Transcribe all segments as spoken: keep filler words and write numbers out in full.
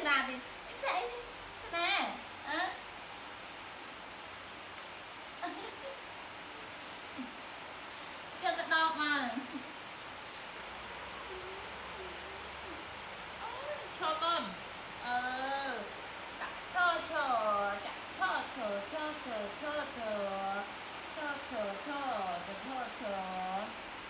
làm thì thế nè à. Chưa cái đo mà cho con ờ cho cho cho cho cho cho cho cho cho cho cho cho cho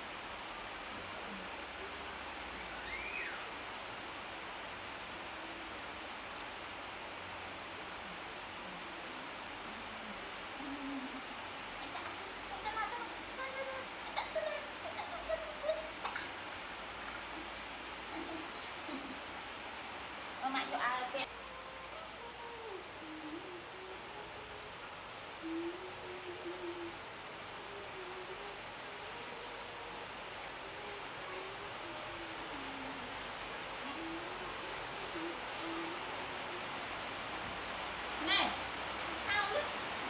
mẹ cho ai biết này ao lắm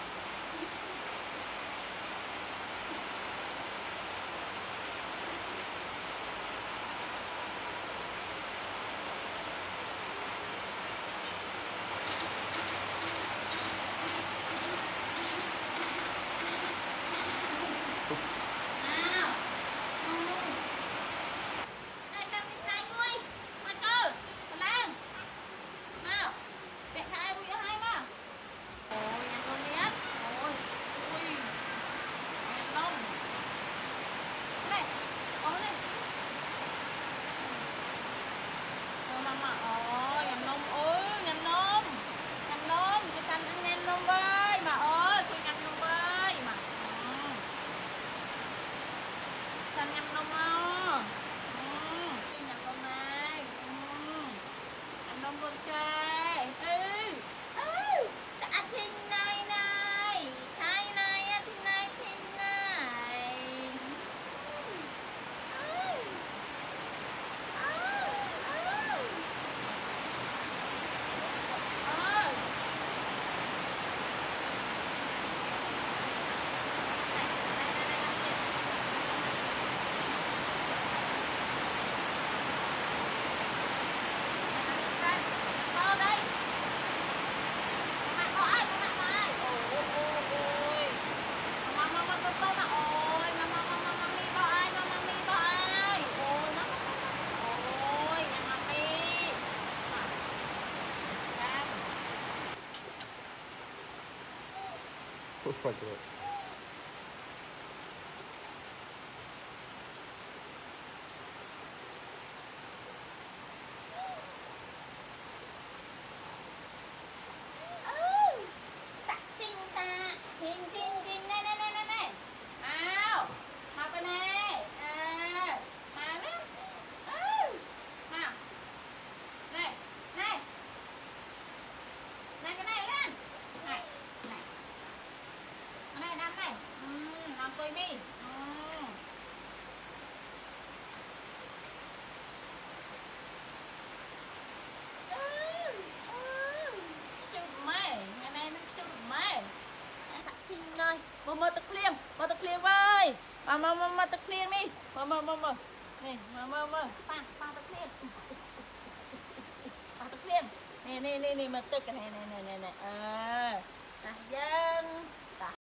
nhâm nông không? Ừ. Nhâm nông này. Ừ. Nhâm nông con trai. Ừ. Ừ. Đã thiên này này. Thái này á thiên này thiên này. Ừ. Ừ. Ừ. Ừ. Pode ver. tôi đi. Ừ. Ừ. Ừ. Siêu mê, ngày nay nó siêu mê. Xin ơi, mơ mơ tập liêm, mơ tập liêm ơi. Mơ mơ mơ mơ tập liêm đi. Mơ mơ mơ mơ. Nè, mơ mơ mơ. Pa, pa tập liêm. Pa tập liêm. Nè nè nè nè mà tức cái này này này này này. Ờ. À, dân.